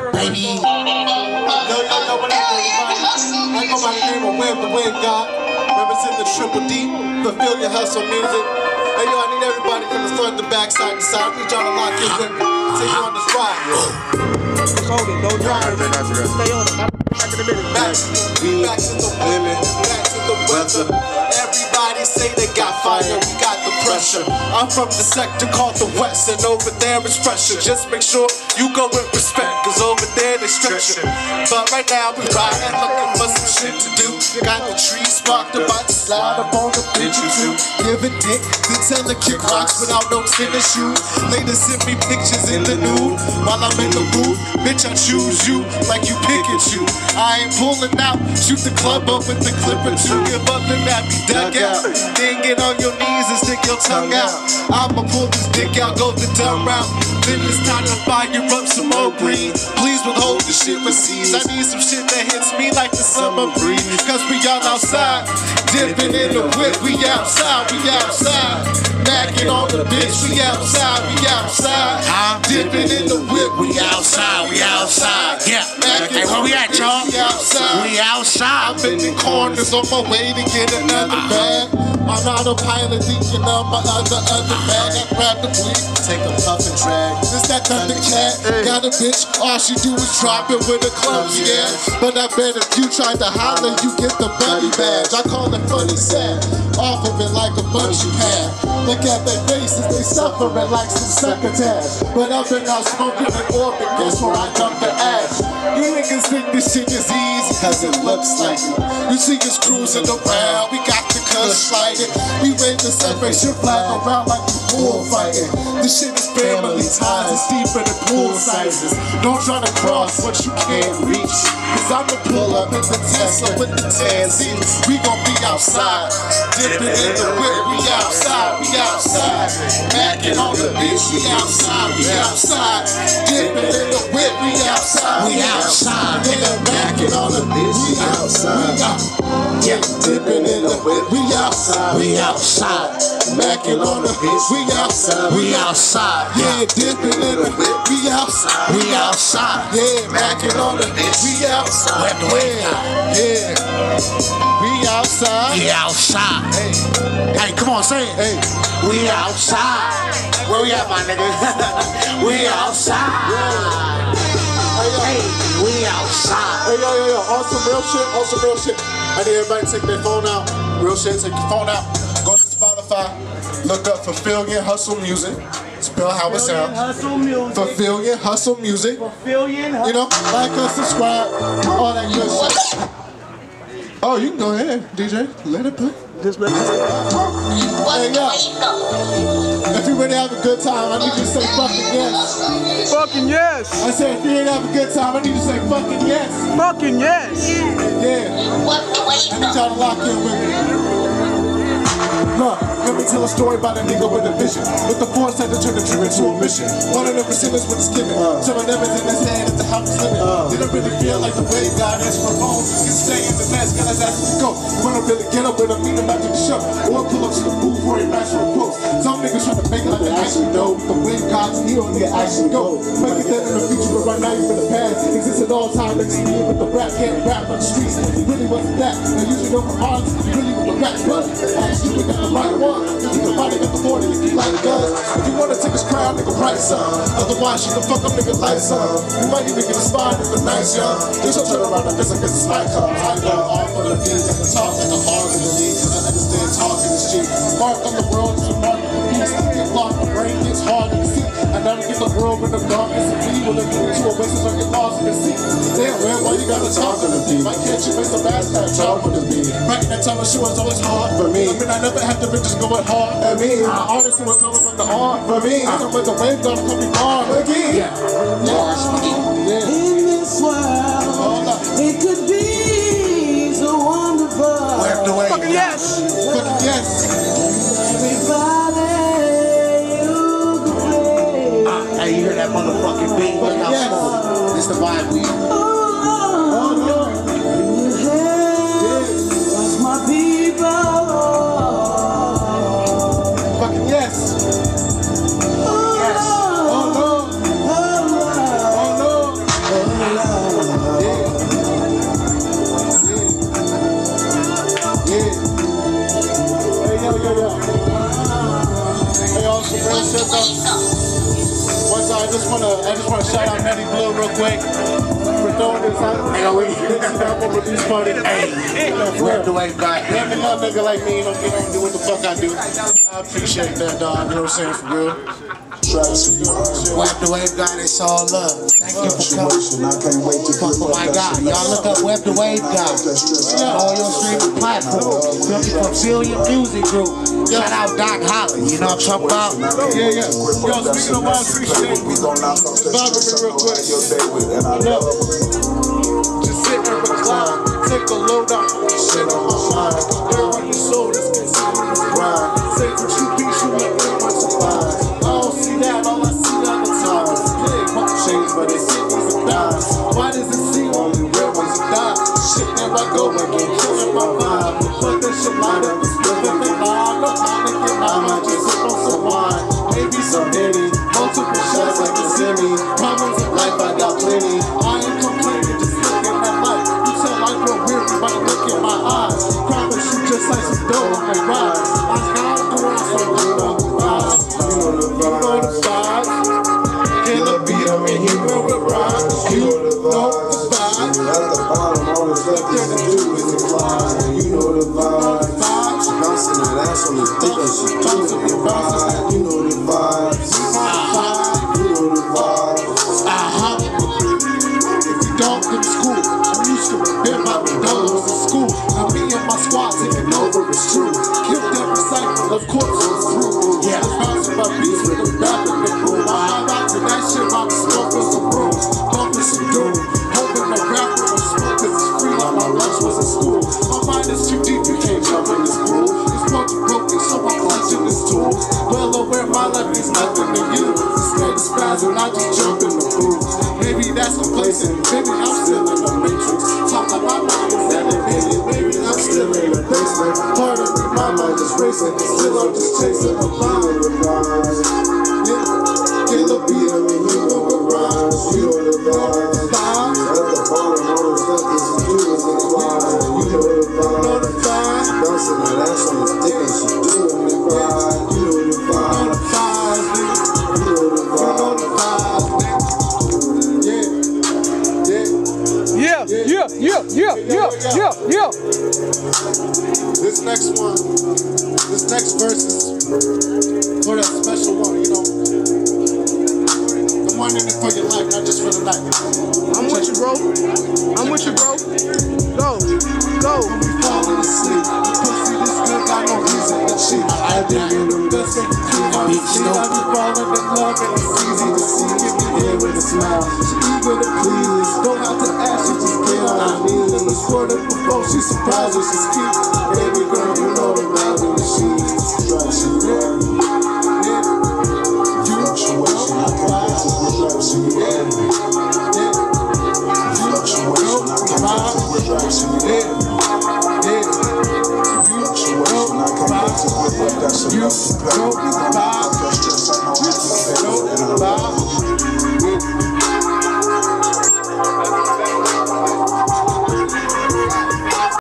baby. Yo, what up, everybody? I go by the name of Web the Wave God. Represent the Triple D, Fulfill Your Hustle Music. Hey, yo, I need everybody from the front to back, side to side. I need y'all to lock in with me. Take you on this ride. Hold it, don't drive. Stay on it. Back in the minute. Back to the women, back to the weather. Everybody say they got fire, we got the pressure. I'm from the sector called the West, and over there it's fresher. Just make sure you go with respect, cause over there they stretch it. But right now we riding, looking for some shit to do. Got the trees sparked, about to slide up on the bitch or two. Give a dick, then tell the kick rocks without no tennis shoes. Later send me pictures in the nude, while I'm in the booth. Bitch, I choose you like you pick and shoot. I ain't pulling out, shoot the club up with the clip or two. Give up and that be dug out. Then get on your knees and stick your tongue out. I'ma pull this dick out, go the dumb route. Then it's time to fire up some more green. Please withhold the shit receipts. I need some shit that hits me like the summer breeze. Cause we all outside, dipping in the whip. We outside, we outside. Macking on the bitch, we outside, we outside. Dipping in the whip, we outside, we outside. Yeah, hey, where we at, y'all? We outside. We outside. I'm in the corners on my way to get another bag. I'm autopilot thinking of my other bag. I grab the weed, take a puff and drag. This that Thundercat, got a bitch, all she do is drop it with a clumsy yeah. But I bet if you tried to holler, you get the buddy badge. I call it funny sad, off of it like a bungee pad. Look at their faces, they suffering like some succotash. But I've been out smoking in orbit, guess where I dump the ash. You niggas think this shit is easy, cause it looks like it. You see us cruising around, we got the cuss sliding. We raise the separation flag around like we bullfighting. This shit is family ties, it's deeper than pool sizes. Don't try to cross what you can't reach, cause I'ma pull up in the Tesla with the 10 seats. We gon' be outside, dipping in the whip, we outside, we outside. Macking on the bitch, we outside, we outside. Dipping in the whip, we outside, we outside. Yeah, macking on the bitch, we outside. Yeah, dipping in the whip, we outside, we outside. Macking on the bitch, we outside, we outside. Yeah, dipping in the whip, we outside, we outside. Yeah, macking on the bitch, we outside. Yeah, we outside. We outside. Hey, come on, say it. Hey, we outside. Where we at, my nigga? We outside. Hey, we outside. Hey, yo, on some real shit, I need everybody to take their phone out. Real shit, take your phone out. Go to Spotify, look up Fulfill Your Hustle Music. Spell how it sounds. Fulfill Your Hustle Music. You know, like us, subscribe, all that good shit. Oh, you can go ahead, DJ. Let it play. Just let it play. Hey, yo. If you really have a good time, I need you to say fucking yes. Fucking yes. I said, if you ain't have a good time, I need you to say fucking yes. Fucking yes. Yeah. I need y'all to lock in with me. Look, let me tell a story about a nigga with a vision. With the foresight to turn a dream into a mission. One of the percenters when it's given. Showing everything in his hand at the house living. Didn't really feel like the way God has for bones. He can stay in the mask, God has asked him to go. You wanna really get up with him, meet him after the show. Or pull up to the booth where he match for a post. Some niggas trying to make it like they actually know. With the way God's healed, nigga actually go. Make it that in the future, but right now you're in the past. Exists at all time, niggas see with the rap, can't rap on the streets. He really wasn't that. Now usually know from arms, he really with the rap, but actually we got the right one. You can find it at the 40 if you like guns. If you wanna take his crown, nigga, write some. Otherwise, you can fuck up, nigga, like some. You might even get a spine if the night's young. Just don't turn around and guess I guess it's my car. I go off on the beat, I can talk like a hard in the league, cause I understand talking is cheap. Mark on the world is a mark of the beast. Get locked, the brain gets hard in the seat. I never get the world with the darkness of me. Will it move to a basis or get lost in the seat? Damn, man, why you gotta talk on the beat? Why can't you make the last time talk on the beat? Writing that time of shoe was always hard for me. I mean, I never had to bitches going hard at me. The artist who was coming from the art for me. I come with the wave gun, come be far again. Yeah. In this world, it could be so wonderful. Fucking yes. Fucking yes. Everybody you could play. Hey, you hear that motherfucking beat? Yes. This the vibe we. Oh, Lord. That's my people. Fucking yes. just wanna shout out Manny Blue real quick for throwing this out. Album release party. Hey, where the way God? Let me know, nigga like me, don't do what the fuck I do. I appreciate that, dog. You know what I'm saying, for real. Web the Wave God, it's all love. Thank you for coming. Oh my God, y'all look up Web the Wave God on all your streaming platforms. Feel Your Music Group. Shout out Doc Holly. You know what I'm talking about? Yeah. Yo, speaking of I appreciate it. Bother me real quick. Look, just sit and recline. Take a load out. Shit on my mind. Air on your soul. This continuing to grind. Say what you be, you make me want to find. I don't see that, all I see are the times. Big money change, but they see these are dimes. Why does it seem only real ones die? Shit, there I go again, killing my vibe. But that shit light up, it's living the line. No Heineken, I might just sip on some wine. Maybe some Henny, multiple shots like a Zimmy. Problems in life, I got plenty. I ain't complaining, just looking at life. You tell I grow weary by the look in my eyes. Promise you just like some dough on my ride. I gotta do it, so you know the vibes. You know the vibes. Killer beat up and you know the rhymes. You know the vibes. At the bottom, all that's left is to do is decline. You know the vibes. She bouncing that ass on the dick and she doing the vibes. You know the vibes. You know the vibes. If you don't go to school, I'm used to it. My McDonald's in school. Now me and my squad taking over, it's true. Killed every cycle, of course it's true. Yeah, it's bouncing my beats with the rap and the boom. I hide out to that shit, I'm smoking some room. Bumping some doom. Hoping the rapper will smoke cause it's free like my lunch was in school. My mind is too deep, you can't jump in this pool. It's broken, so I'm clutching this tool. Well aware my life means nothing to you. Instead of spazzing, I just jump in the pool. Maybe that's complacent, maybe I'm still in the matrix. Talk like my mind is elevated, maybe I'm still in the basement. Part of me, my mind is racing, still I'm just chasing a vibe. Get the beat, I mean, you know the rhymes, you know the vibes. At the bottom, all that's left is to do is decline. You know the vibes. She bouncing that ass on the dick and she doing the ride. You know the vibes. You know the vibes. Yeah. This next verse is for that special one, you know. The one in it for your life, not just for the night. I'm with you, bro. Go. When we falling asleep, the pussy this good, got no reason to cheat. I dig in the best thing to do. I be falling in love and it's easy to see. Give me here with a smile. She eager to please. Don't have to ask, she just get on her knees. And the squirt it before she surprised her, she's cute. Baby girl, you know the vibe when she's stretching. Fluctuation, I can't get to reflection. Fluctuation, I can't get to reflection. Fluctuation, I can't get to reflection.